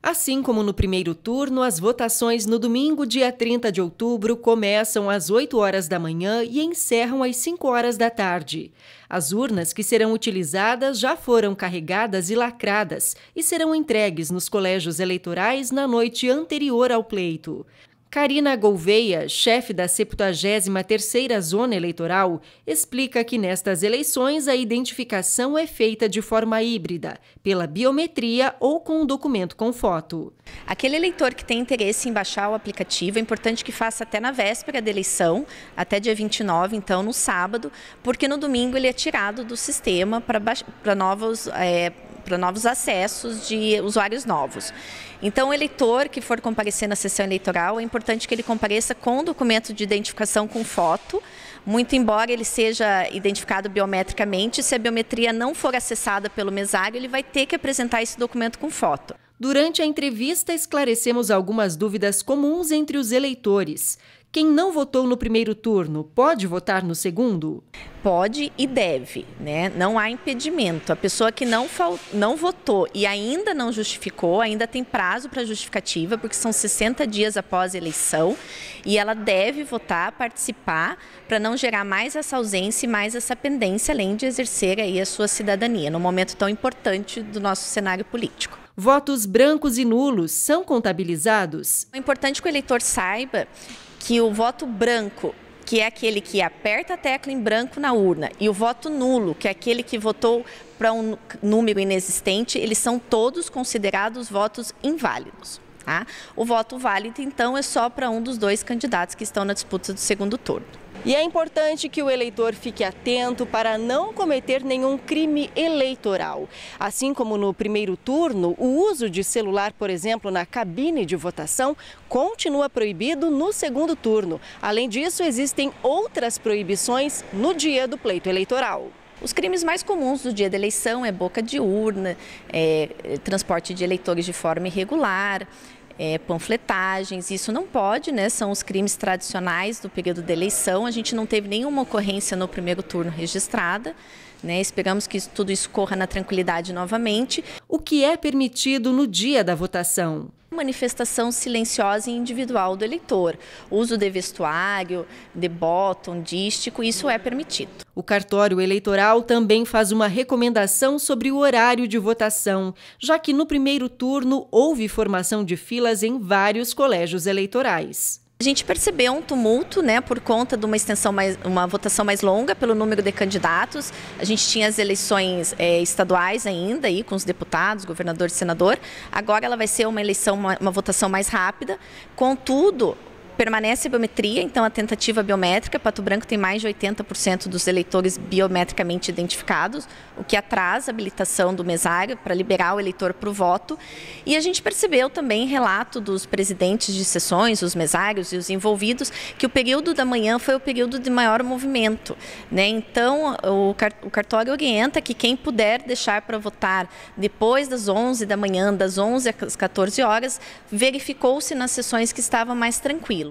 Assim como no primeiro turno, as votações no domingo, dia 30 de outubro, começam às 8 horas da manhã e encerram às 5 horas da tarde. As urnas que serão utilizadas já foram carregadas e lacradas e serão entregues nos colégios eleitorais na noite anterior ao pleito. Karina Gouveia, chefe da 73ª Zona Eleitoral, explica que nestas eleições a identificação é feita de forma híbrida, pela biometria ou com um documento com foto. Aquele eleitor que tem interesse em baixar o aplicativo, é importante que faça até na véspera da eleição, até dia 29, então no sábado, porque no domingo ele é tirado do sistema para novos acessos de usuários novos. Então, o eleitor que for comparecer na sessão eleitoral, é importante que ele compareça com o documento de identificação com foto, muito embora ele seja identificado biometricamente, se a biometria não for acessada pelo mesário, ele vai ter que apresentar esse documento com foto. Durante a entrevista, esclarecemos algumas dúvidas comuns entre os eleitores. Quem não votou no primeiro turno pode votar no segundo? Pode e deve, né? Não há impedimento. A pessoa que não votou e ainda não justificou, ainda tem prazo para justificativa, porque são 60 dias após a eleição, e ela deve votar, participar, para não gerar mais essa ausência e mais essa pendência, além de exercer aí a sua cidadania, num momento tão importante do nosso cenário político. Votos brancos e nulos são contabilizados? É importante que o eleitor saiba que o voto branco, que é aquele que aperta a tecla em branco na urna, e o voto nulo, que é aquele que votou para um número inexistente, eles são todos considerados votos inválidos. Tá? O voto válido, então, é só para um dos dois candidatos que estão na disputa do segundo turno. E é importante que o eleitor fique atento para não cometer nenhum crime eleitoral. Assim como no primeiro turno, o uso de celular, por exemplo, na cabine de votação, continua proibido no segundo turno. Além disso, existem outras proibições no dia do pleito eleitoral. Os crimes mais comuns do dia da eleição é boca de urna, transporte de eleitores de forma irregular, panfletagens, isso não pode, né? São os crimes tradicionais do período da eleição. A gente não teve nenhuma ocorrência no primeiro turno registrada, né? Esperamos que tudo isso corra na tranquilidade novamente. O que é permitido no dia da votação? Manifestação silenciosa e individual do eleitor. Uso de vestuário, de bottom, dístico, isso é permitido. O cartório eleitoral também faz uma recomendação sobre o horário de votação, já que no primeiro turno houve formação de filas em vários colégios eleitorais. A gente percebeu um tumulto, né, por conta de uma votação mais longa pelo número de candidatos. A gente tinha as eleições estaduais ainda, aí, com os deputados, governador e senador. Agora ela vai ser uma votação mais rápida. Contudo, permanece a biometria, então a tentativa biométrica. Pato Branco tem mais de 80% dos eleitores biometricamente identificados, o que atrasa a habilitação do mesário para liberar o eleitor para o voto. E a gente percebeu também relato dos presidentes de sessões, os mesários e os envolvidos, que o período da manhã foi o período de maior movimento, né? Então, o cartório orienta que quem puder deixar para votar depois das 11 da manhã, das 11 às 14 horas, verificou-se nas sessões que estava mais tranquilo.